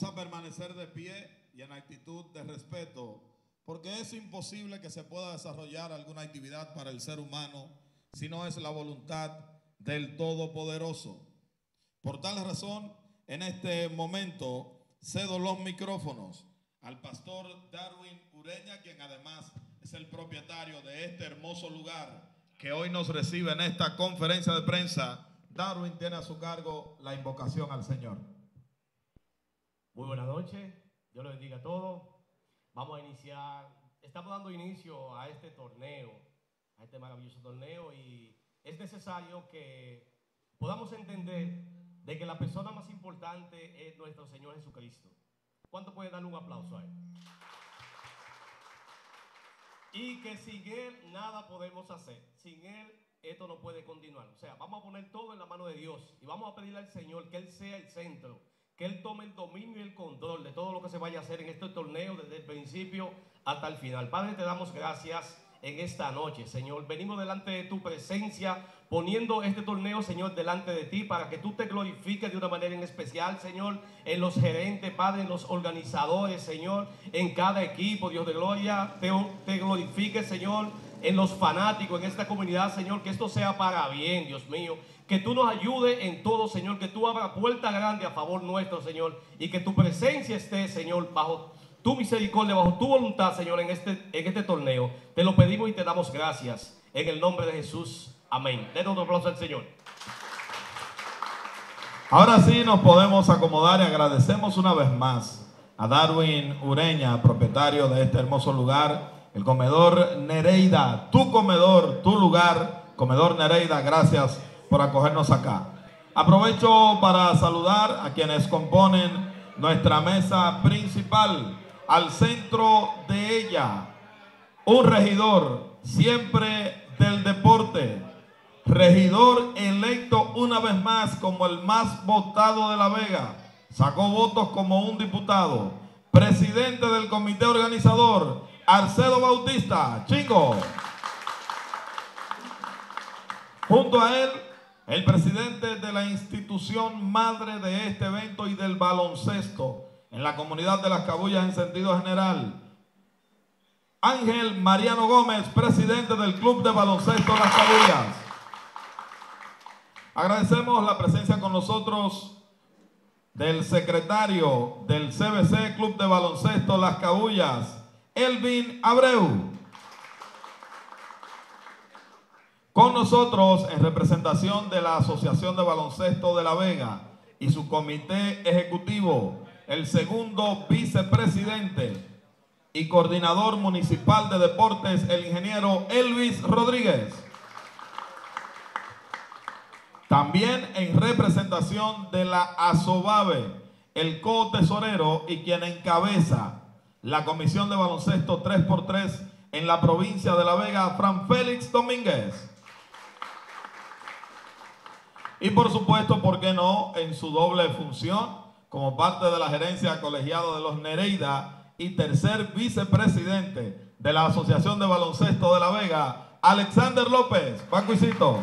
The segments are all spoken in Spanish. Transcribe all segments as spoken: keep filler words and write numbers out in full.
Vamos a permanecer de pie y en actitud de respeto, porque es imposible que se pueda desarrollar alguna actividad para el ser humano si no es la voluntad del Todopoderoso. Por tal razón, en este momento cedo los micrófonos al pastor Darwin Ureña, quien además es el propietario de este hermoso lugar que hoy nos recibe en esta conferencia de prensa. Darwin tiene a su cargo la invocación al Señor. Muy buenas noches, Dios los bendiga a todos. Vamos a iniciar, estamos dando inicio a este torneo, a este maravilloso torneo, y es necesario que podamos entender de que la persona más importante es nuestro Señor Jesucristo. ¿Cuánto pueden darle un aplauso a Él? Y que sin Él nada podemos hacer. Sin Él esto no puede continuar. O sea, vamos a poner todo en la mano de Dios y vamos a pedirle al Señor que Él sea el centro, que Él tome el dominio y el control de todo lo que se vaya a hacer en este torneo desde el principio hasta el final. Padre, te damos gracias en esta noche, Señor. Venimos delante de tu presencia, poniendo este torneo, Señor, delante de ti, para que tú te glorifiques de una manera en especial, Señor, en los gerentes, Padre, en los organizadores, Señor, en cada equipo, Dios de gloria. Te, te glorifiques, Señor, en los fanáticos, en esta comunidad, Señor, que esto sea para bien, Dios mío. Que tú nos ayudes en todo, Señor, que tú abras puerta grande a favor nuestro, Señor, y que tu presencia esté, Señor, bajo tu misericordia, bajo tu voluntad, Señor, en este, en este torneo. Te lo pedimos y te damos gracias. En el nombre de Jesús. Amén. Den otro aplauso al Señor. Ahora sí nos podemos acomodar y agradecemos una vez más a Darwin Ureña, propietario de este hermoso lugar, el comedor Nereida, tu comedor, tu lugar, comedor Nereida. Gracias por acogernos acá. Aprovecho para saludar a quienes componen nuestra mesa principal. Al centro de ella, un regidor siempre del deporte, regidor electo una vez más como el más votado de La Vega, sacó votos como un diputado, presidente del comité organizador, Arcedo Bautista, chico. Junto a él, el presidente de la institución madre de este evento y del baloncesto en la comunidad de Las Cabullas en sentido general, Ángel Mariano Gómez, presidente del Club de Baloncesto Las Cabullas. Agradecemos la presencia con nosotros del secretario del C B C Club de Baloncesto Las Cabullas, Elvin Abreu. Con nosotros, en representación de la Asociación de Baloncesto de La Vega y su comité ejecutivo, el segundo vicepresidente y coordinador municipal de deportes, el ingeniero Elvis Rodríguez. También en representación de la ASOBAVE, el co-tesorero y quien encabeza la Comisión de Baloncesto tres por tres en la provincia de La Vega, Fran Félix Domínguez. Y por supuesto, ¿por qué no?, en su doble función como parte de la gerencia colegiada de los Nereida y tercer vicepresidente de la Asociación de Baloncesto de La Vega, Alexander López, Pacuicito.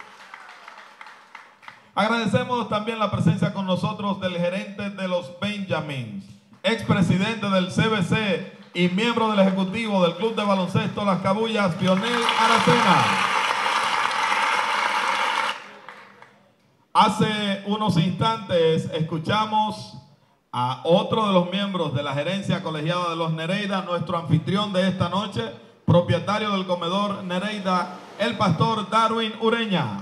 Agradecemos también la presencia con nosotros del gerente de los Benjamins, expresidente del C B C y miembro del ejecutivo del Club de Baloncesto Las Cabullas, Pionel Aracena. Hace unos instantes escuchamos a otro de los miembros de la gerencia colegiada de los Nereida, nuestro anfitrión de esta noche, propietario del comedor Nereida, el pastor Darwin Ureña.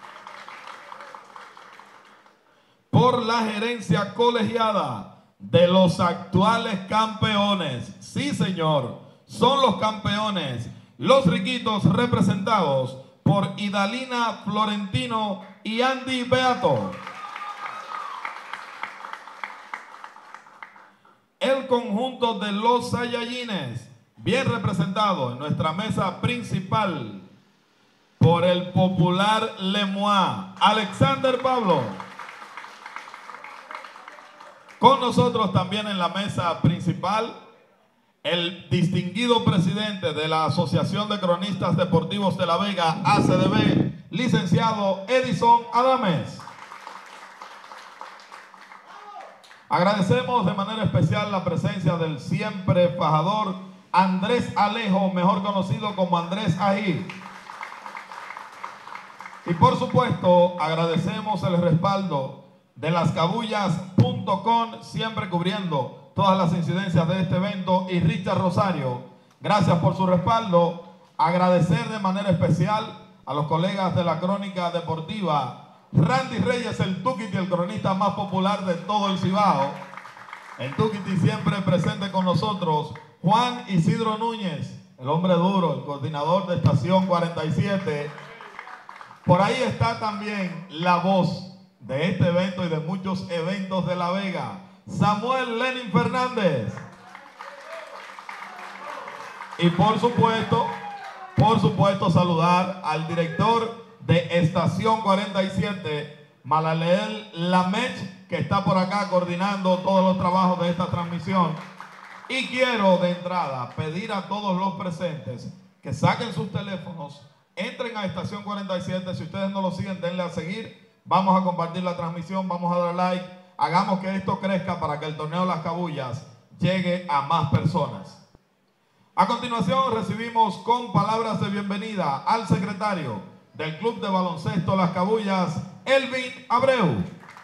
Por la gerencia colegiada de los actuales campeones, sí señor, son los campeones, los riquitos, representados por Idalina Florentino y Andy Beato. El conjunto de los Saiyajines, bien representado en nuestra mesa principal por el popular Lemois, Alexander Pablo. Con nosotros también en la mesa principal, el distinguido presidente de la Asociación de Cronistas Deportivos de La Vega, A C D B, licenciado Edison Adames. Agradecemos de manera especial la presencia del siempre fajador Andrés Alejo, mejor conocido como Andrés Ají. Y por supuesto, agradecemos el respaldo de lascabullas punto com, siempre cubriendo todas las incidencias de este evento, y Richard Rosario, gracias por su respaldo. Agradecer de manera especial a los colegas de la Crónica Deportiva, Randy Reyes, el Tuquiti, el cronista más popular de todo el Cibao. El Tuquiti siempre presente con nosotros. Juan Isidro Núñez, el hombre duro, el coordinador de Estación cuarenta y siete. Por ahí está también la voz de este evento y de muchos eventos de La Vega, Samuel Lenin Fernández. Y por supuesto, por supuesto saludar al director de Estación cuarenta y siete, Malaleel Lamech, que está por acá coordinando todos los trabajos de esta transmisión. Y quiero de entrada pedir a todos los presentes que saquen sus teléfonos, entren a Estación cuarenta y siete. Si ustedes no lo siguen, denle a seguir. Vamos a compartir la transmisión, vamos a dar like. Hagamos que esto crezca para que el torneo Las Cabullas llegue a más personas. A continuación recibimos con palabras de bienvenida al secretario del Club de Baloncesto Las Cabullas, Elvin Abreu.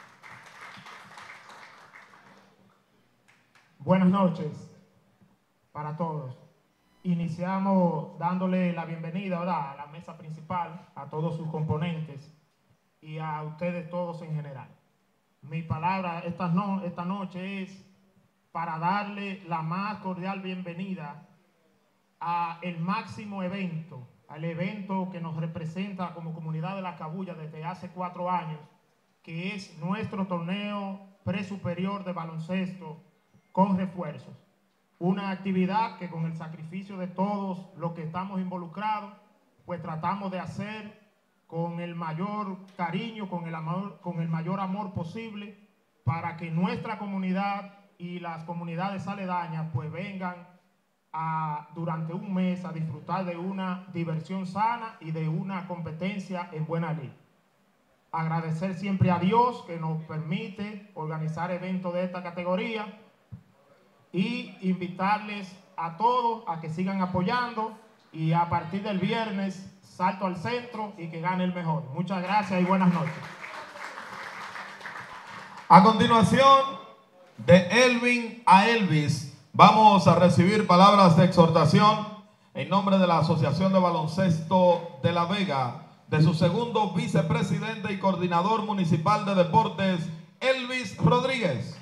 Buenas noches para todos. Iniciamos dándole la bienvenida, ¿verdad?, a la mesa principal, a todos sus componentes y a ustedes todos en general. Mi palabra esta, no, esta noche es para darle la más cordial bienvenida a el máximo evento, al evento que nos representa como comunidad de Las Cabullas desde hace cuatro años, que es nuestro torneo presuperior de baloncesto con refuerzos. Una actividad que con el sacrificio de todos los que estamos involucrados, pues tratamos de hacer con el mayor cariño, con el, amor, con el mayor amor posible, para que nuestra comunidad y las comunidades aledañas pues vengan a, durante un mes a disfrutar de una diversión sana y de una competencia en buena ley. Agradecer siempre a Dios que nos permite organizar eventos de esta categoría, y invitarles a todos a que sigan apoyando, y a partir del viernes salto al centro y que gane el mejor. Muchas gracias y buenas noches. A continuación, de Elvin a Elvis, vamos a recibir palabras de exhortación en nombre de la Asociación de Baloncesto de La Vega, de su segundo vicepresidente y coordinador municipal de deportes, Elvis Rodríguez.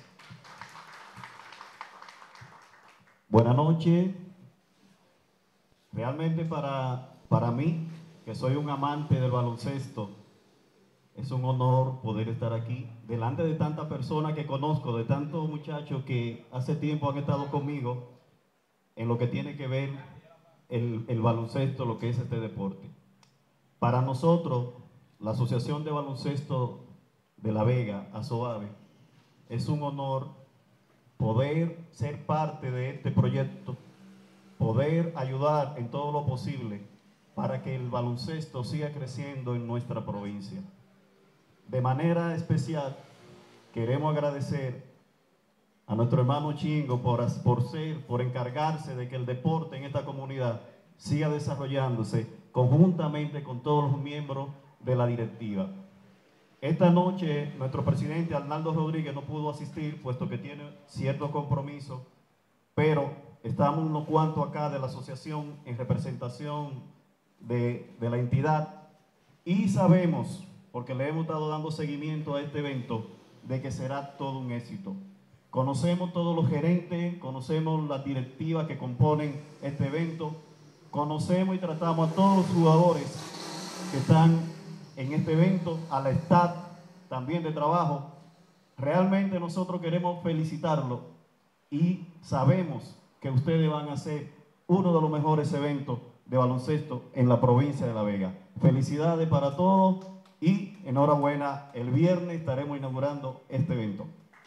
Buenas noches. Realmente para, para mí, que soy un amante del baloncesto, es un honor poder estar aquí delante de tantas personas que conozco, de tantos muchachos que hace tiempo han estado conmigo en lo que tiene que ver el, el baloncesto, lo que es este deporte. Para nosotros, la Asociación de Baloncesto de La Vega, ASOAVE, es un honor poder ser parte de este proyecto, poder ayudar en todo lo posible para que el baloncesto siga creciendo en nuestra provincia. De manera especial, queremos agradecer a nuestro hermano Chingo por, por ser, por encargarse de que el deporte en esta comunidad siga desarrollándose conjuntamente con todos los miembros de la directiva. Esta noche nuestro presidente Arnaldo Rodríguez no pudo asistir, puesto que tiene cierto compromiso, pero estamos unos cuantos acá de la asociación en representación de, de la entidad, y sabemos, porque le hemos estado dando seguimiento a este evento, de que será todo un éxito. Conocemos todos los gerentes, conocemos las directivas que componen este evento, conocemos y tratamos a todos los jugadores que están en este evento, a la staff también de trabajo. Realmente nosotros queremos felicitarlo y sabemos que ustedes van a hacer uno de los mejores eventos de baloncesto en la provincia de La Vega. Felicidades para todos y enhorabuena. El viernes estaremos inaugurando este evento.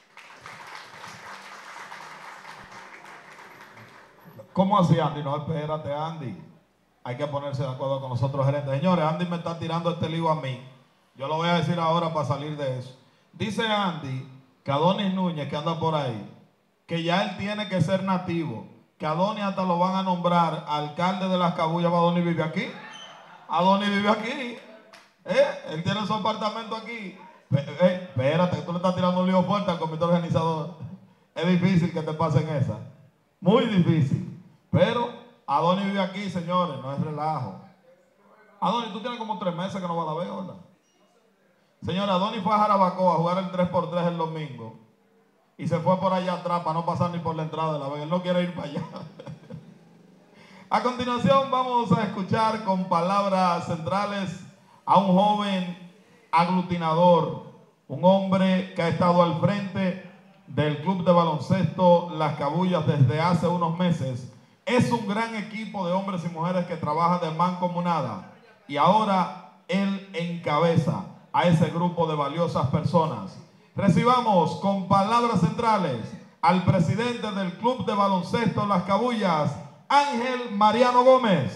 ¿Cómo así, Andy? No, espérate, Andy. Hay que ponerse de acuerdo con nosotros, gerentes. Señores, Andy me está tirando este lío a mí. Yo lo voy a decir ahora para salir de eso. Dice Andy que Adonis Núñez, que anda por ahí, que ya él tiene que ser nativo, que Adonis hasta lo van a nombrar alcalde de Las Cabullas. Adonis vive aquí, Adonis vive aquí, ¿eh? Él tiene su apartamento aquí. Eh, espérate, que tú le estás tirando un lío fuerte al comité organizador. Es difícil que te pasen esa, muy difícil, pero Adonis vive aquí, señores, no es relajo. Adonis, tú tienes como tres meses que no vas a la ver, ¿verdad? Señora, Adonis fue a Jarabacoa a jugar el tres por tres el domingo y se fue por allá atrás para no pasar ni por la entrada de la vega. Él no quiere ir para allá. A continuación vamos a escuchar con palabras centrales a un joven aglutinador, un hombre que ha estado al frente del club de baloncesto Las Cabullas desde hace unos meses. Es un gran equipo de hombres y mujeres que trabajan de mancomunada y ahora él encabeza a ese grupo de valiosas personas. Recibamos con palabras centrales al presidente del Club de Baloncesto Las Cabullas, Ángel Mariano Gómez.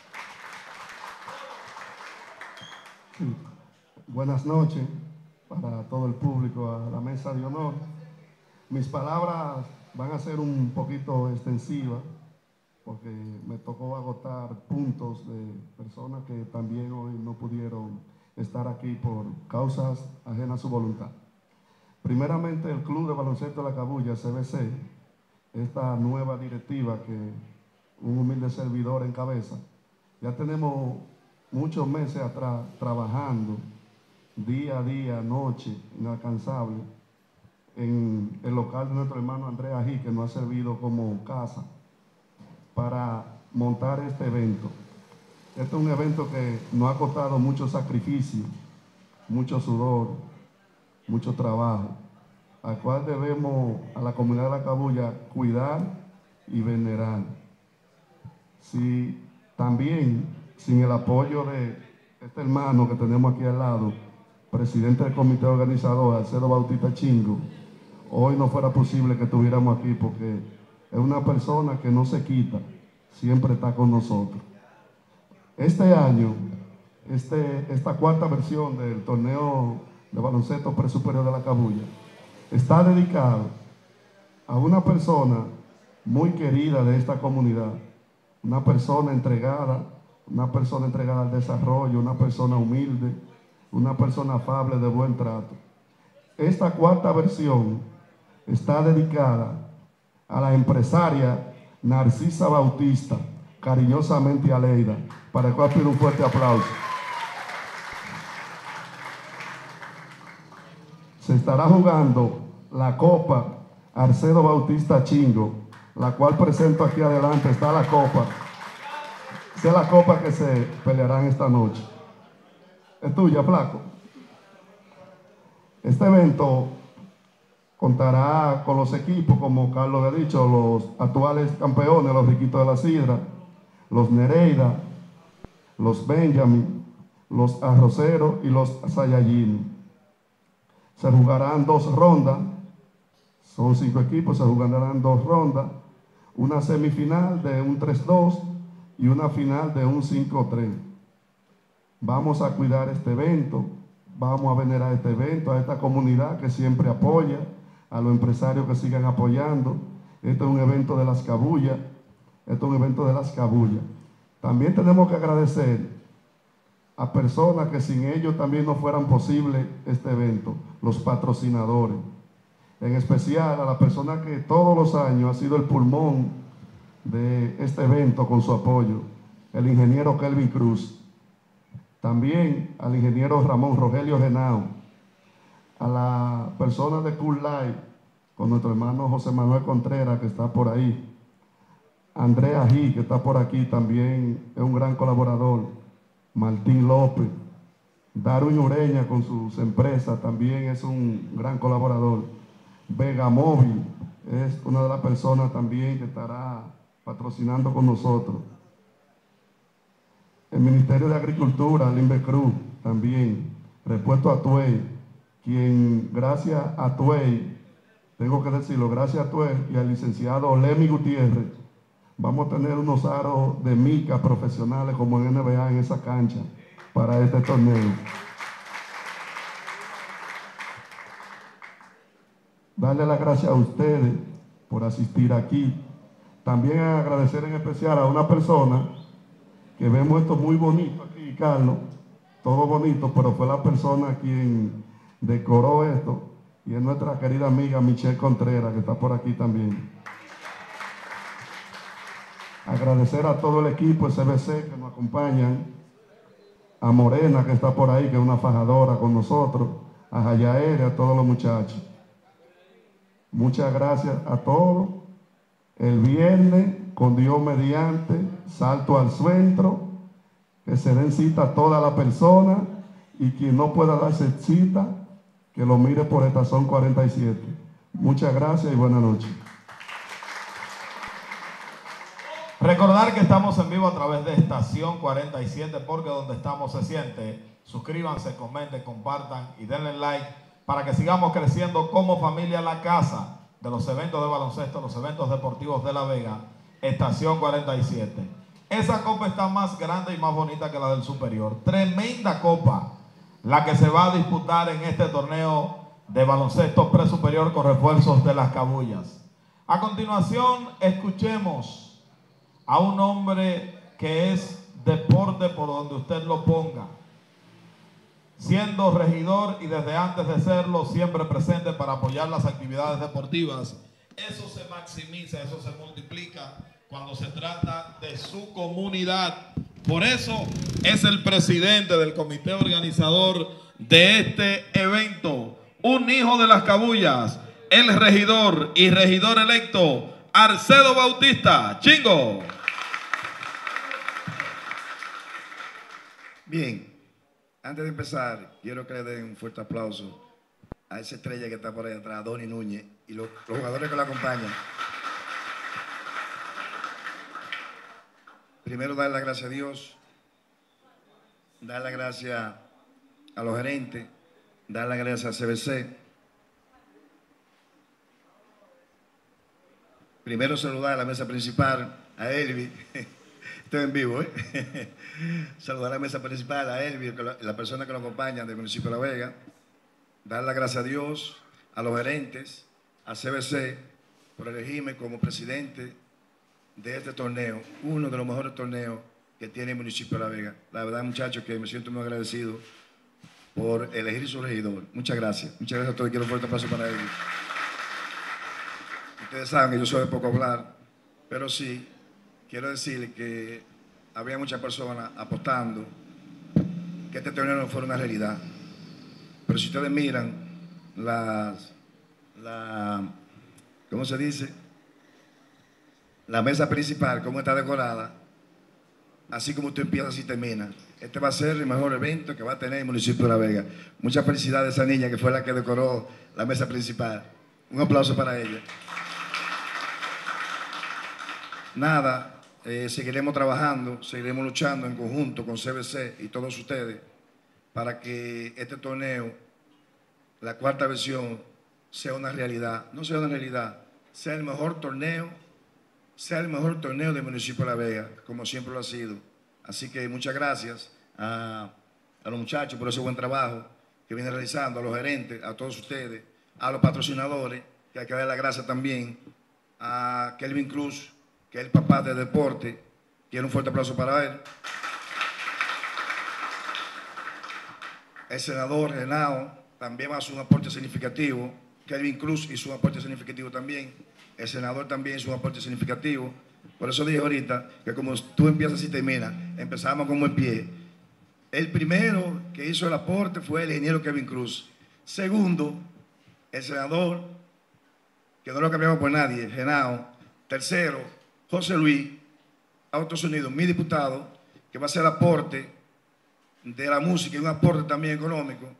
Sí. Buenas noches para todo el público, a la mesa de honor. Mis palabras van a ser un poquito extensivas porque me tocó agotar puntos de personas que también hoy no pudieron estar aquí por causas ajenas a su voluntad. Primeramente, el Club de Baloncesto de La Cabulla, C B C, esta nueva directiva que un humilde servidor encabeza, ya tenemos muchos meses atrás trabajando día a día, noche, inalcanzable, en el local de nuestro hermano Andrés Ají, que nos ha servido como casa para montar este evento. Este es un evento que nos ha costado mucho sacrificio, mucho sudor, mucho trabajo, al cual debemos a la comunidad de La Cabulla cuidar y venerar. Si también sin el apoyo de este hermano que tenemos aquí al lado, presidente del comité organizador, Alcedo Bautista Chingo, hoy no fuera posible que estuviéramos aquí porque es una persona que no se quita, siempre está con nosotros. Este año, este, esta cuarta versión del torneo de baloncesto presuperior de La Cabulla está dedicado a una persona muy querida de esta comunidad, una persona entregada, una persona entregada al desarrollo, una persona humilde, una persona afable de buen trato. Esta cuarta versión está dedicada a la empresaria Narcisa Bautista, cariñosamente Aleida, para el cual pido un fuerte aplauso. Se estará jugando la Copa Alcedo Bautista Chingo, la cual presento aquí adelante. Está la copa. Esa es la copa que se pelearán esta noche. Es tuya, flaco. Este evento contará con los equipos, como Carlos ha dicho, los actuales campeones, los Riquitos de la Sidra, los Nereida, los Benjamin, los Arroceros y los Saiyajin. Se jugarán dos rondas, son cinco equipos, se jugarán dos rondas, una semifinal de un tres dos y una final de un cinco tres. Vamos a cuidar este evento, vamos a venerar este evento, a esta comunidad que siempre apoya, a los empresarios que sigan apoyando. Este es un evento de Las Cabullas, este es un evento de Las Cabullas. También tenemos que agradecer a personas que sin ellos también no fueran posible este evento, los patrocinadores. En especial a la persona que todos los años ha sido el pulmón de este evento con su apoyo, el ingeniero Kelvin Cruz. También al ingeniero Ramón Rogelio Genao, a la persona de Cool Life, con nuestro hermano José Manuel Contreras, que está por ahí, Andrea Ají, que está por aquí, también es un gran colaborador, Martín López, Darwin Ureña con sus empresas, también es un gran colaborador, Vega Móvil es una de las personas también que estará patrocinando con nosotros. El Ministerio de Agricultura, Limbe Cruz, también, Repuesto Atuey, quien gracias a Tuey, tengo que decirlo, gracias a Tuey y al licenciado Lemi Gutiérrez, vamos a tener unos aros de mica profesionales como en N B A en esa cancha para este torneo. darle las gracias a ustedes por asistir aquí. También agradecer en especial a una persona que vemos esto muy bonito aquí, Carlos, todo bonito, pero fue la persona quien decoró esto, y es nuestra querida amiga Michelle Contreras, que está por aquí también. Agradecer a todo el equipo de C B C que nos acompañan, a Morena que está por ahí, que es una fajadora con nosotros, a Jayaere, a todos los muchachos. Muchas gracias a todos. El viernes, con Dios mediante, salto al centro, que se den cita a toda la persona, y quien no pueda darse cita, que lo mire por Estación cuarenta y siete. Muchas gracias y buenas noches. Recordar que estamos en vivo a través de Estación cuarenta y siete, porque donde estamos se siente. Suscríbanse, comenten, compartan y denle like para que sigamos creciendo como familia La Casa de los eventos de baloncesto, los eventos deportivos de La Vega, Estación cuarenta y siete. Esa copa está más grande y más bonita que la del Superior. Tremenda copa, la que se va a disputar en este torneo de baloncesto presuperior con refuerzos de Las Cabullas. A continuación, escuchemos a un hombre que es deporte por donde usted lo ponga, siendo regidor y desde antes de serlo siempre presente para apoyar las actividades deportivas. Eso se maximiza, eso se multiplica cuando se trata de su comunidad. Por eso es el presidente del comité organizador de este evento, un hijo de Las Cabullas, el regidor y regidor electo Arcedo Bautista. Chingo. Bien, antes de empezar, quiero que le den un fuerte aplauso a esa estrella que está por ahí atrás, Donny Núñez, y los, los jugadores que lo acompañan. Primero, dar las gracias a Dios, dar las gracias a los gerentes, dar las gracias a C B C. Primero, saludar a la mesa principal, a Elvi. Estoy en vivo, ¿eh? Saludar a la mesa principal, a Elvi, la persona que nos acompaña del municipio de La Vega. Dar las gracias a Dios, a los gerentes, a C B C, por elegirme como presidente de este torneo, uno de los mejores torneos que tiene el municipio de La Vega. La verdad, muchachos, que me siento muy agradecido por elegir su regidor. Muchas gracias. Muchas gracias a todos. Quiero un fuerte aplauso para ellos. Ustedes saben que yo soy de poco hablar, pero sí quiero decirles que había muchas personas apostando que este torneo no fuera una realidad. Pero si ustedes miran las, la, ¿cómo se dice? La mesa principal, cómo está decorada, así como usted empieza, así termina. Este va a ser el mejor evento que va a tener el municipio de La Vega. Muchas felicidades a esa niña que fue la que decoró la mesa principal. Un aplauso para ella. Nada. Eh, seguiremos trabajando, seguiremos luchando en conjunto con C B C y todos ustedes para que este torneo, la cuarta versión, sea una realidad. No sea una realidad, sea el mejor torneo, sea el mejor torneo del municipio de La Vega, como siempre lo ha sido. Así que muchas gracias a, a los muchachos por ese buen trabajo que vienen realizando, a los gerentes, a todos ustedes, a los patrocinadores, que hay que dar las gracias también a Kelvin Cruz, que es el papá de deporte. Quiero un fuerte aplauso para él. El senador Henao también hace un aporte significativo. Kelvin Cruz hizo un aporte significativo también. El senador también hizo un aporte significativo. Por eso dije ahorita que como tú empiezas y terminas, empezamos con el pie. El primero que hizo el aporte fue el ingeniero Kelvin Cruz. Segundo, el senador, que no lo cambiamos por nadie, Henao. Tercero, José Luis, Autosonido, mi diputado, que va a hacer aporte de la música y un aporte también económico.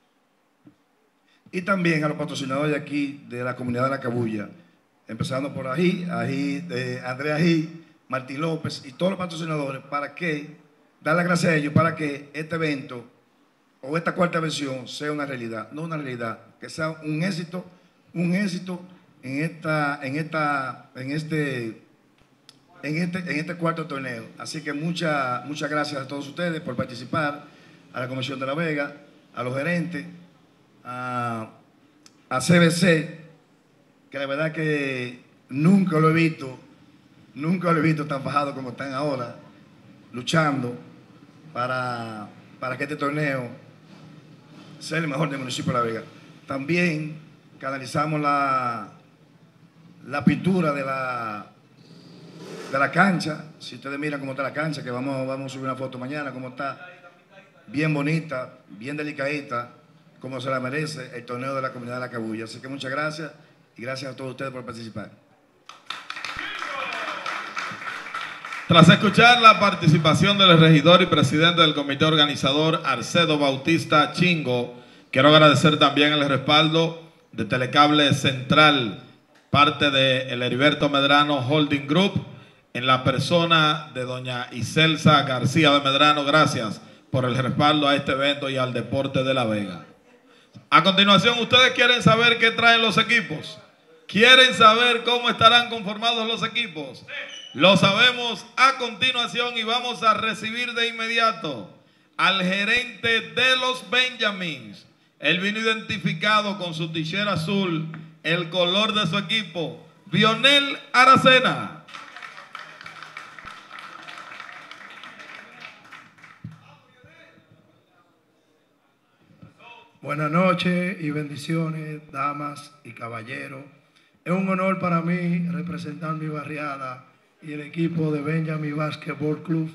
Y también a los patrocinadores de aquí, de la comunidad de La Cabulla, empezando por Ají, Ají, de Andrea Ají, Martín López y todos los patrocinadores, para que, dar las gracias a ellos, para que este evento o esta cuarta versión sea una realidad, no una realidad, que sea un éxito, un éxito en esta, en esta, en este, en este, en este cuarto torneo. Así que muchas, muchas gracias a todos ustedes por participar, a la Comisión de La Vega, a los gerentes, a, a C B C, que la verdad que nunca lo he visto, nunca lo he visto tan bajado como están ahora, luchando para, para que este torneo sea el mejor del municipio de La Vega. También canalizamos la, la pintura de la, de la cancha. Si ustedes miran cómo está la cancha, que vamos, vamos a subir una foto mañana, cómo está, bien bonita, bien delicadita, como se la merece el torneo de la comunidad de La Cabuya. Así que muchas gracias y gracias a todos ustedes por participar. Tras escuchar la participación del regidor y presidente del comité organizador Arcedo Bautista Chingo, quiero agradecer también el respaldo de Telecable Central, parte de el Heriberto Medrano Holding Group, en la persona de doña Iselsa García de Medrano. Gracias por el respaldo a este evento y al deporte de La Vega. A continuación, ¿ustedes quieren saber qué traen los equipos? ¿Quieren saber cómo estarán conformados los equipos? Lo sabemos a continuación y vamos a recibir de inmediato al gerente de los Benjamins. Él vino identificado con su t-shirt azul, el color de su equipo, Bionel Aracena. Buenas noches y bendiciones, damas y caballeros. Es un honor para mí representar mi barriada y el equipo de Benjamin Basketball Club.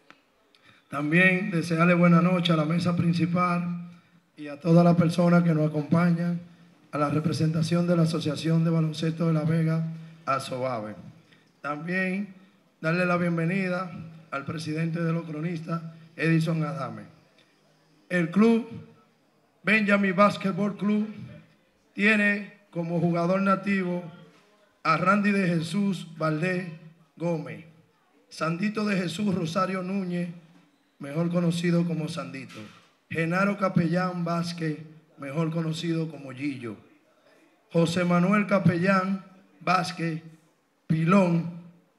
También desearle buenas noches a la mesa principal y a todas las personas que nos acompañan, a la representación de la Asociación de Baloncesto de La Vega, ASOBAVE. También darle la bienvenida al presidente de los cronistas, Edison Adame. El club Benjamin Basketball Club tiene como jugador nativo a Randy de Jesús Valdés Gómez, Sandito de Jesús Rosario Núñez, mejor conocido como Sandito, Genaro Capellán Vázquez, mejor conocido como Gillo, José Manuel Capellán Vázquez Pilón,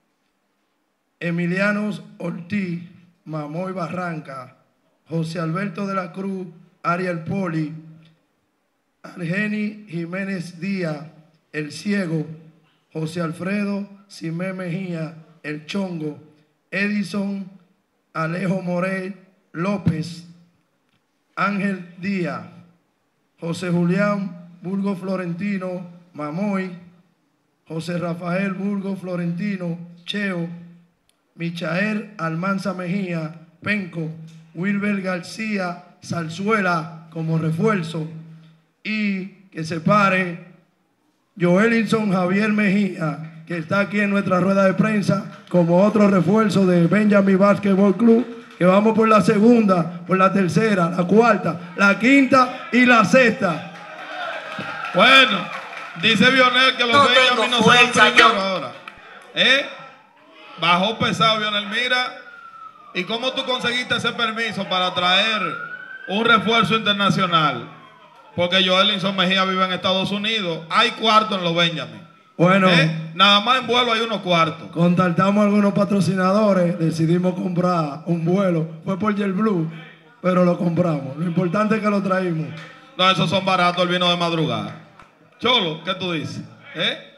Emiliano Ortiz Mamoy Barranca, José Alberto de la Cruz Ariel Poli, Argeni Jiménez Díaz, El Ciego, José Alfredo Simé Mejía, El Chongo, Edison Alejo Morel López, Ángel Díaz, José Julián Burgo Florentino Mamoy, José Rafael Burgo Florentino Cheo, Michael Almanza Mejía Penco, Wilber García Zarzuela como refuerzo, y que se pare Joelinson Javier Mejía, que está aquí en nuestra rueda de prensa como otro refuerzo de Benjamin Basketball Club, que vamos por la segunda, por la tercera, la cuarta, la quinta y la sexta. Bueno, dice Bionel que los no Benjamin no son fuerza, los primeros ahora. ¿Eh? Bajó pesado Bionel. Mira, ¿y cómo tú conseguiste ese permiso para traer un refuerzo internacional? Porque Joelinson Mejía vive en Estados Unidos. Hay cuartos en los Benjamin. Bueno, ¿Eh? Nada más en vuelo hay unos cuartos. Contactamos a algunos patrocinadores, decidimos comprar un vuelo. Fue por JetBlue, pero lo compramos. Lo importante es que lo traímos. No, esos son baratos, el vino de madrugada. Cholo, ¿qué tú dices? ¿Eh?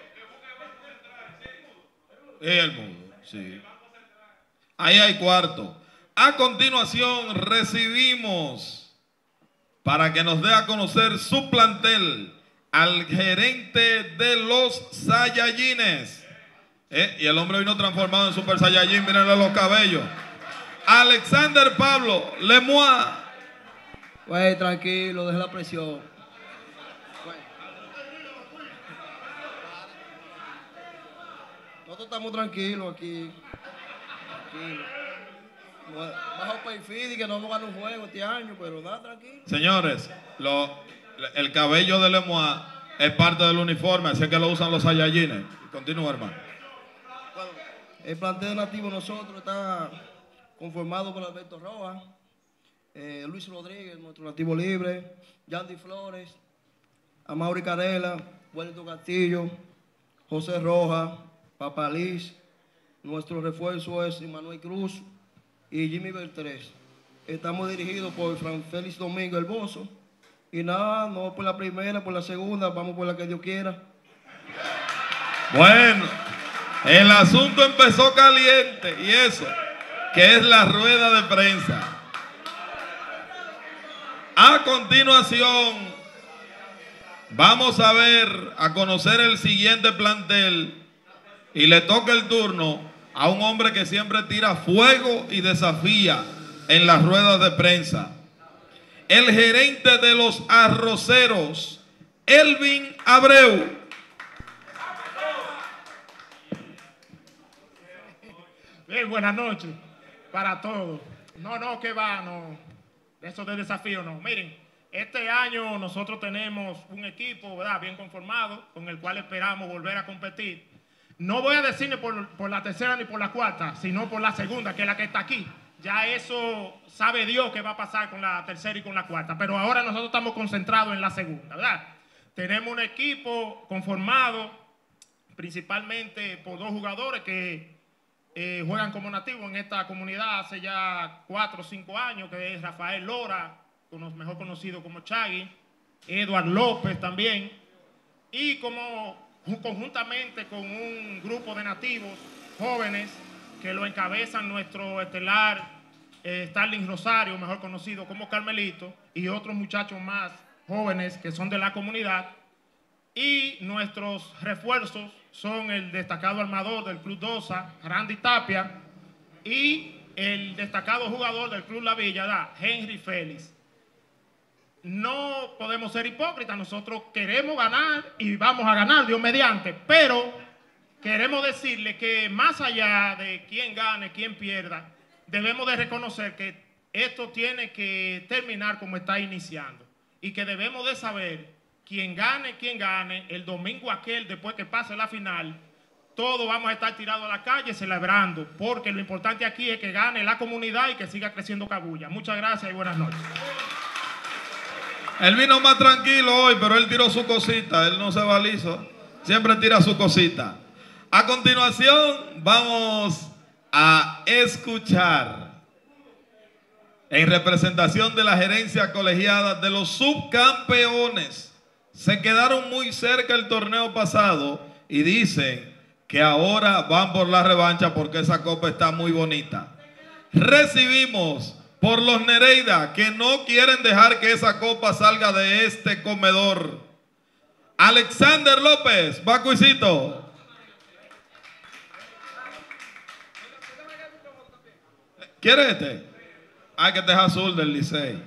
El mundo, sí. Ahí hay cuarto. A continuación recibimos, para que nos dé a conocer su plantel, al gerente de los Saiyajines. ¿Eh? Y el hombre vino transformado en Super Saiyajin, mírenle los cabellos. Alexander Pablo Lemois. Güey, tranquilo, deja la presión. Güey. Nosotros estamos tranquilos aquí. Tranquilo. Bajo perfil y que no vamos a ganar un juego este año, pero nada, tranquilo. Señores, lo, el cabello de Lemois es parte del uniforme, así que lo usan los Saiyajines. Continúa, hermano. Bueno, el plantel nativo de nosotros está conformado por Alberto Rojas, eh, Luis Rodríguez, nuestro nativo libre, Yandy Flores, Amaury Carela, Wellington Castillo, José Rojas, Papaliz. Nuestro refuerzo es Manuel Cruz y Jimmy Beltrés. Estamos dirigidos por Fran Félix Domingo El Bozo. Y nada, no por la primera, por la segunda, vamos por la que Dios quiera. Bueno, el asunto empezó caliente y eso, que es la rueda de prensa. A continuación, vamos a ver, a conocer el siguiente plantel y le toca el turno a un hombre que siempre tira fuego y desafía en las ruedas de prensa. El gerente de los arroceros, Elvin Abreu. Bien, buenas noches para todos. No, no, que va, no. Eso de desafío, no. Miren, este año nosotros tenemos un equipo, ¿verdad?, bien conformado, con el cual esperamos volver a competir. No voy a decirle por, por la tercera ni por la cuarta, sino por la segunda, que es la que está aquí. Ya eso sabe Dios qué va a pasar con la tercera y con la cuarta. Pero ahora nosotros estamos concentrados en la segunda, ¿verdad? Tenemos un equipo conformado principalmente por dos jugadores que eh, juegan como nativos en esta comunidad hace ya cuatro o cinco años, que es Rafael Lora, mejor conocido como Chagui, Edward López también, y como conjuntamente con un grupo de nativos jóvenes que lo encabezan nuestro estelar eh, Starling Rosario, mejor conocido como Carmelito, y otros muchachos más jóvenes que son de la comunidad. Y nuestros refuerzos son el destacado armador del Club Dosa, Randy Tapia, y el destacado jugador del Club La Villa, Henry Félix. No podemos ser hipócritas, nosotros queremos ganar y vamos a ganar, Dios mediante, pero queremos decirle que más allá de quién gane, quién pierda, debemos de reconocer que esto tiene que terminar como está iniciando y que debemos de saber quién gane, quién gane, el domingo aquel, después que pase la final, todos vamos a estar tirados a la calle celebrando, porque lo importante aquí es que gane la comunidad y que siga creciendo Cabuya. Muchas gracias y buenas noches. Él vino más tranquilo hoy, pero él tiró su cosita, él no se va liso, siempre tira su cosita. A continuación vamos a escuchar, en representación de la gerencia colegiada de los subcampeones. Se quedaron muy cerca el torneo pasado y dicen que ahora van por la revancha porque esa copa está muy bonita. Recibimos por los Nereida, que no quieren dejar que esa copa salga de este comedor. Alexander López, Bacuicito. ¿Quieres este? Hay que te es azul del Licey.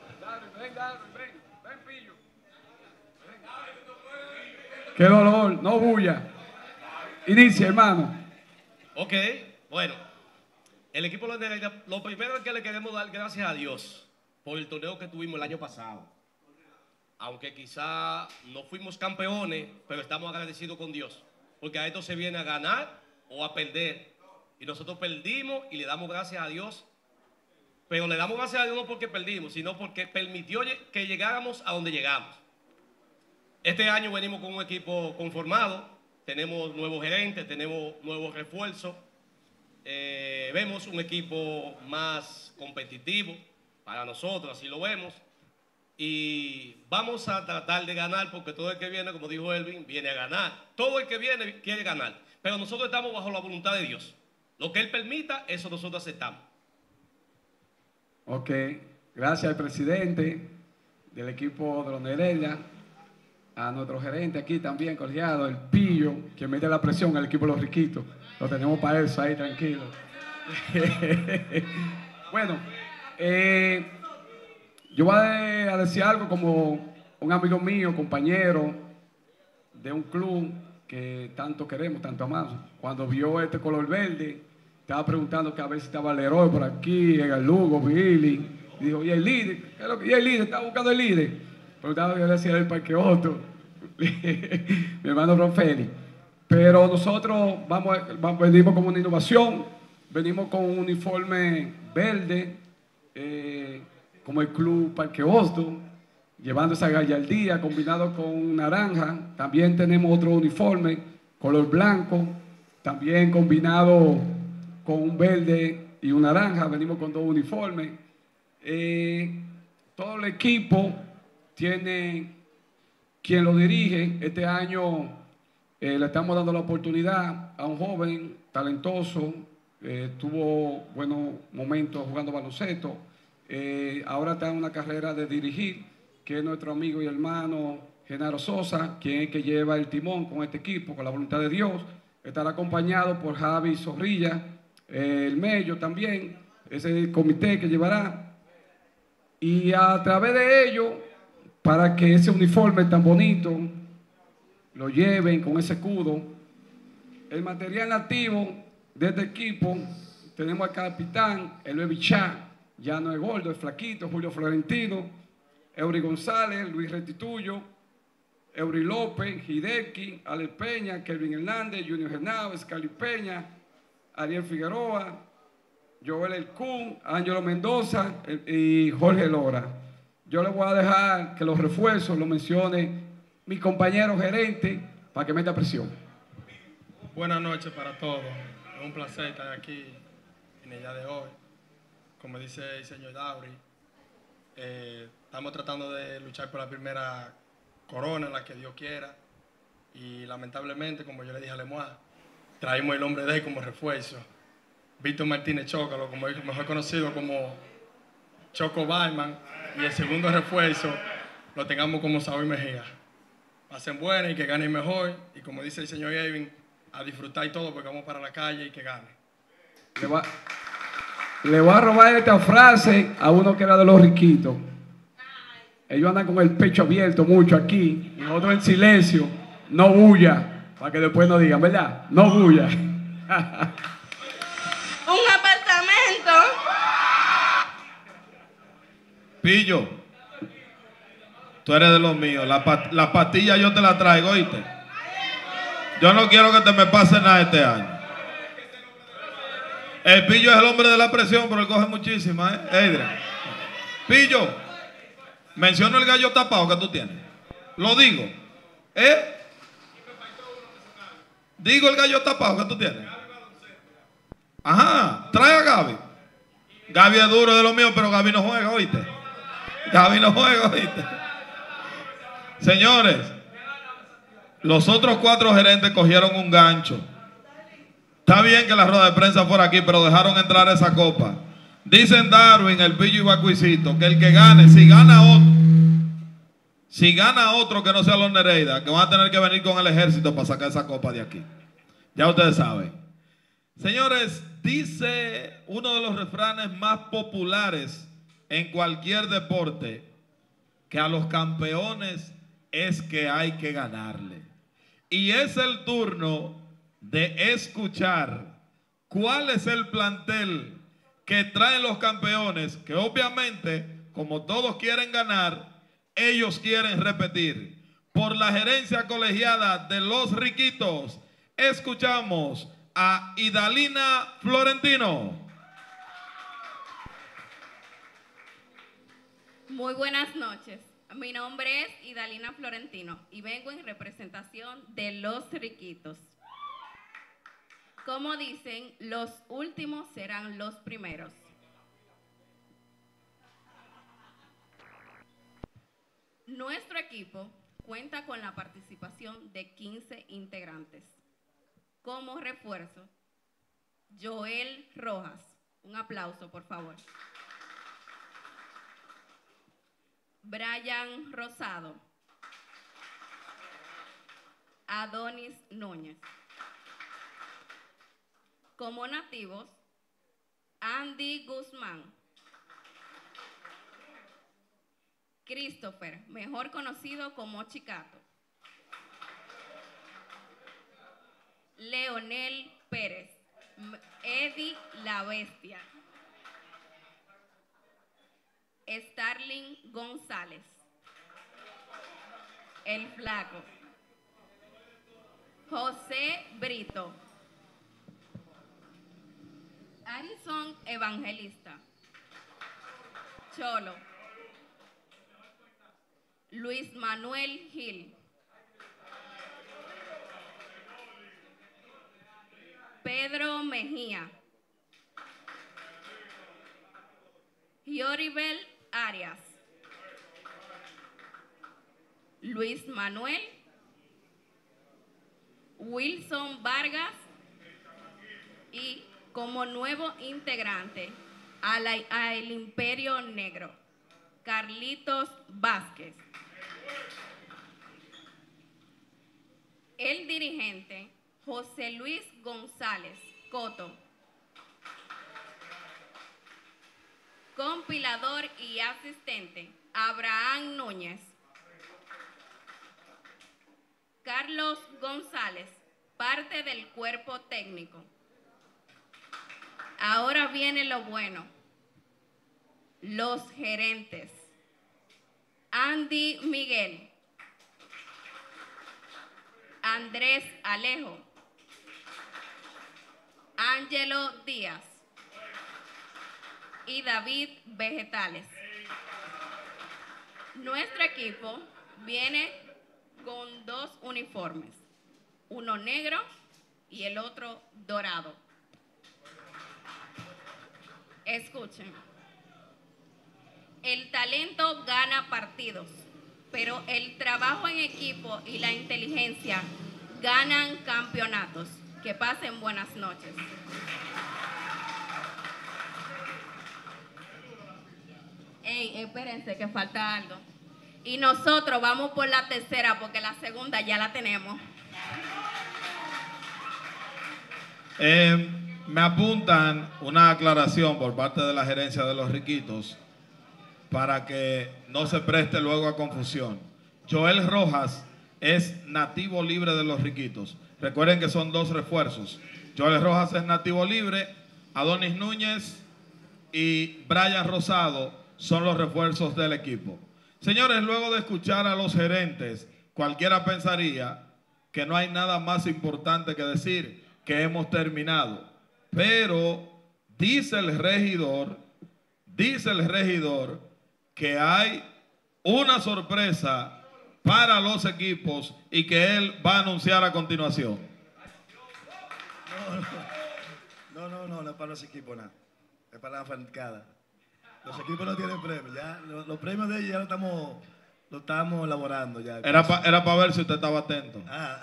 Qué dolor, no bulla. Inicia, hermano. Ok, bueno. El equipo de los Nereida, lo primero es que le queremos dar gracias a Dios por el torneo que tuvimos el año pasado. Aunque quizá no fuimos campeones, pero estamos agradecidos con Dios. Porque a esto se viene a ganar o a perder. Y nosotros perdimos y le damos gracias a Dios. Pero le damos gracias a Dios no porque perdimos, sino porque permitió que llegáramos a donde llegamos. Este año venimos con un equipo conformado. Tenemos nuevos gerentes, tenemos nuevos refuerzos. Eh, vemos un equipo más competitivo para nosotros, así lo vemos, y vamos a tratar de ganar porque todo el que viene, como dijo Elvin, viene a ganar. Todo el que viene quiere ganar, pero nosotros estamos bajo la voluntad de Dios. Lo que Él permita, eso nosotros aceptamos. Ok, gracias al presidente del equipo de los Nereida, a nuestro gerente aquí también colegiado, el Pillo, que mete la presión al equipo de los riquitos. Lo tenemos para eso ahí, tranquilo. Bueno, eh, yo voy a decir algo como un amigo mío, compañero de un club que tanto queremos, tanto amamos. Cuando vio este color verde, estaba preguntando que a ver si estaba Leroy por aquí, en el Lugo, Billy. Y dijo, ¿y el líder? ¿Qué es lo que? ¿Y el líder? Estaba buscando el líder. Preguntaba que le hacía el parque otro. Mi hermano Ron Félix. Pero nosotros vamos, vamos, venimos con una innovación, venimos con un uniforme verde, eh, como el Club Parque Boston, llevando esa gallardía combinado con naranja. También tenemos otro uniforme, color blanco, también combinado con un verde y un naranja. Venimos con dos uniformes. Eh, todo el equipo tiene quien lo dirige. Este año Eh, le estamos dando la oportunidad a un joven talentoso, eh, tuvo buenos momentos jugando baloncesto, eh, ahora está en una carrera de dirigir, que es nuestro amigo y hermano Genaro Sosa, quien es el que lleva el timón con este equipo, con la voluntad de Dios. Estará acompañado por Javi Zorrilla, eh, el Mello también, ese es el comité que llevará. Y a través de ello, para que ese uniforme tan bonito lo lleven con ese escudo, el material nativo de este equipo, tenemos al capitán, el Bichá, ya no es gordo, es flaquito, Julio Florentino, Eury González, Luis Restituyo, Eury López, Hideki, Ale Peña, Kelvin Hernández, Junior Hernández, Cali Peña, Ariel Figueroa, Joel El Kun, Ángelo Mendoza y Jorge Lora. Yo les voy a dejar que los refuerzos los mencione mi compañero gerente para que meta presión. Buenas noches para todos. Es un placer estar aquí en el día de hoy. Como dice el señor Dauri, eh, estamos tratando de luchar por la primera corona, la que Dios quiera. Y lamentablemente, como yo le dije a Lemois, traímos el hombre de él como refuerzo. Víctor Martínez Chócalo, como es mejor conocido como Choco Barman. Y el segundo refuerzo lo tengamos como Saúl Mejía. Pasen buenas y que ganen mejor. Y como dice el señor Evin, a disfrutar y todo porque vamos para la calle y que gane. Le va, le voy a robar esta frase a uno que era de los riquitos. Ellos andan con el pecho abierto mucho aquí y nosotros en silencio. No bulla, para que después no digan, ¿verdad? No bulla. Un apartamento. Pillo, tú eres de los míos. La, pat la pastilla yo te la traigo, ¿oíste? Yo no quiero que te me pase nada este año. El Pillo es el hombre de la presión, pero él coge muchísima, ¿eh? Adrian. Pillo, menciono el gallo tapado que tú tienes. Lo digo. ¿Eh? Digo el gallo tapado que tú tienes. Ajá, trae a Gaby. Gaby es duro de lo mío, pero Gaby no juega, ¿oíste? Gaby no juega, ¿oíste? Señores, los otros cuatro gerentes cogieron un gancho. Está bien que la rueda de prensa fuera aquí, pero dejaron entrar esa copa. Dicen Darwin, el Pillo y Bacuicito, que el que gane, si gana otro, si gana otro que no sea los Nereida, que van a tener que venir con el ejército para sacar esa copa de aquí. Ya ustedes saben. Señores, dice uno de los refranes más populares en cualquier deporte, que a los campeones es que hay que ganarle. Y es el turno de escuchar cuál es el plantel que traen los campeones, que obviamente, como todos quieren ganar, ellos quieren repetir. Por la gerencia colegiada de los Riquitos, escuchamos a Idalina Florentino. Muy buenas noches. Mi nombre es Idalina Florentino y vengo en representación de los Riquitos. Como dicen, los últimos serán los primeros. Nuestro equipo cuenta con la participación de quince integrantes. Como refuerzo, Joel Rojas. Un aplauso, por favor. Brian Rosado. Adonis Núñez. Como nativos, Andy Guzmán. Christopher, mejor conocido como Chicato. Leonel Pérez. Eddie La Bestia. Starling González. El Flaco. José Brito. Arison Evangelista. Cholo. Luis Manuel Gil. Pedro Mejía. Yoribel Arias. Luis Manuel Wilson Vargas y como nuevo integrante a la, a el Imperio Negro, Carlitos Vázquez. El dirigente José Luis González Coto. Compilador y asistente Abraham Núñez. Carlos González, parte del cuerpo técnico. Ahora viene lo bueno. Los gerentes. Andy Miguel. Andrés Alejo. Ángelo Díaz. Y David Vegetales. Nuestro equipo viene con dos uniformes, uno negro y el otro dorado. Escuchen, el talento gana partidos, pero el trabajo en equipo y la inteligencia ganan campeonatos. Que pasen buenas noches. Ey, espérense que falta algo. Y nosotros vamos por la tercera porque la segunda ya la tenemos. Eh, me apuntan una aclaración por parte de la gerencia de los Riquitos para que no se preste luego a confusión. Joel Rojas es nativo libre de los Riquitos. Recuerden que son dos refuerzos. Joel Rojas es nativo libre, Adonis Núñez y Brian Rosado son los refuerzos del equipo. Señores, luego de escuchar a los gerentes, cualquiera pensaría que no hay nada más importante que decir, que hemos terminado. Pero dice el regidor, dice el regidor que hay una sorpresa para los equipos y que él va a anunciar a continuación. No, no, no, no es para los equipos nada. Es para la fanaticada. Los equipos no tienen premios, ya. Los, los premios de ellos ya lo estamos, lo estamos elaborando ya. Era para era pa ver si usted estaba atento. Ah.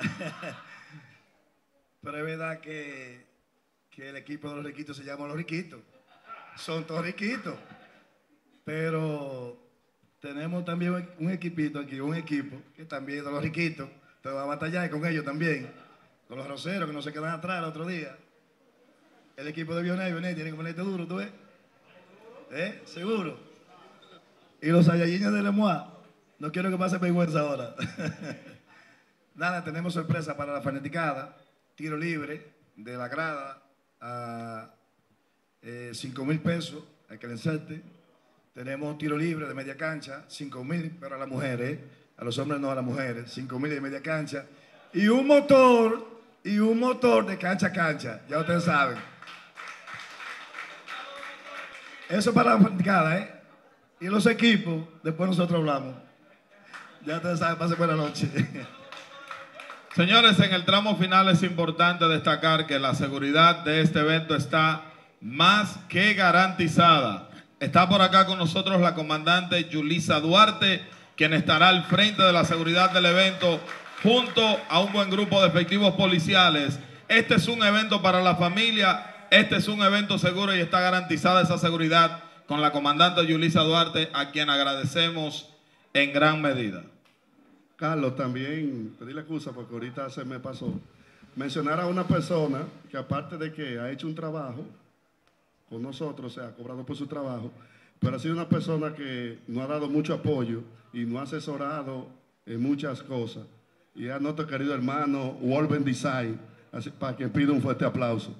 Pero es verdad que, que el equipo de los riquitos se llama los riquitos. Son todos riquitos. Pero tenemos también un equipito aquí, un equipo que también es de los riquitos. Entonces va a batallar con ellos también. Con los roceros que no se quedan atrás el otro día. El equipo de Bionay, Bionay tiene que ponerte duro, ¿tú ves? ¿Eh? Seguro. Y los Saiyajines de Lemois, no quiero que pase vergüenza ahora. Nada, tenemos sorpresa para la fanaticada. Tiro libre de la grada a eh, cinco mil pesos, hay que lanzarte. Tenemos tiro libre de media cancha, cinco mil, pero a las mujeres, a los hombres no, a las mujeres, cinco mil de media cancha. Y un motor, y un motor de cancha a cancha, ya ustedes saben. Eso para la fanaticada, ¿eh? Y los equipos, después nosotros hablamos. Ya ustedes saben, pasen buena noche. Señores, en el tramo final es importante destacar que la seguridad de este evento está más que garantizada. Está por acá con nosotros la comandante Yulisa Duarte, quien estará al frente de la seguridad del evento junto a un buen grupo de efectivos policiales. Este es un evento para la familia. Este es un evento seguro y está garantizada esa seguridad con la comandante Yulisa Duarte, a quien agradecemos en gran medida. Carlos, también pedirle excusa porque ahorita se me pasó. Mencionar a una persona que aparte de que ha hecho un trabajo con nosotros, o sea, ha cobrado por su trabajo, pero ha sido una persona que nos ha dado mucho apoyo y nos ha asesorado en muchas cosas. Y a nuestro querido hermano Wolven Design, así, para que pida un fuerte aplauso.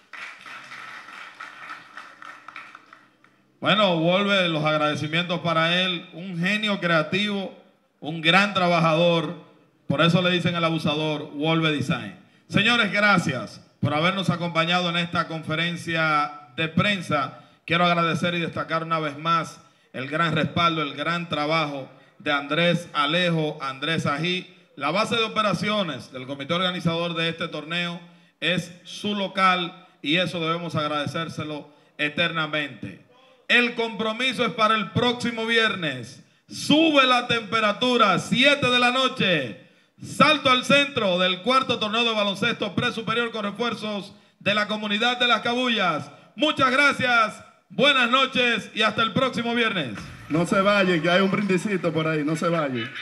Bueno, vuelve los agradecimientos para él, un genio creativo, un gran trabajador, por eso le dicen el abusador, Wolve Design. Señores, gracias por habernos acompañado en esta conferencia de prensa. Quiero agradecer y destacar una vez más el gran respaldo, el gran trabajo de Andrés Alejo, Andrés Ají. La base de operaciones del comité organizador de este torneo es su local y eso debemos agradecérselo eternamente. El compromiso es para el próximo viernes. Sube la temperatura, siete de la noche. Salto al centro del cuarto torneo de baloncesto pre-superior con refuerzos de la comunidad de Las Cabullas. Muchas gracias, buenas noches y hasta el próximo viernes. No se vayan, que hay un brindisito por ahí, no se vayan.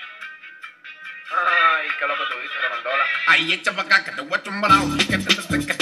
Ay, qué lo que tú dices, Remandola. Ay, echa para acá que te voy a tumbar. Que te, que te, que